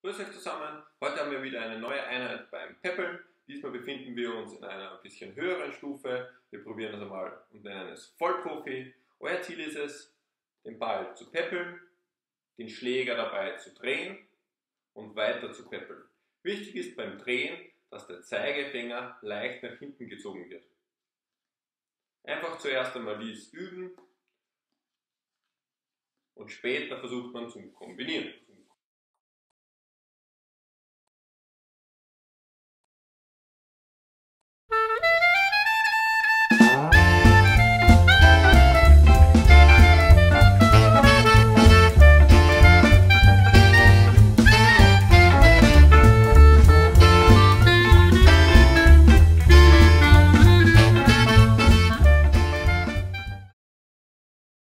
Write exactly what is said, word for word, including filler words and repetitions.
Grüß euch zusammen, heute haben wir wieder eine neue Einheit beim Peppeln. Diesmal befinden wir uns in einer ein bisschen höheren Stufe. Wir probieren das einmal und nennen es Vollprofi. Euer Ziel ist es, den Ball zu peppeln, den Schläger dabei zu drehen und weiter zu peppeln. Wichtig ist beim Drehen, dass der Zeigefinger leicht nach hinten gezogen wird. Einfach zuerst einmal dies üben und später versucht man zu kombinieren.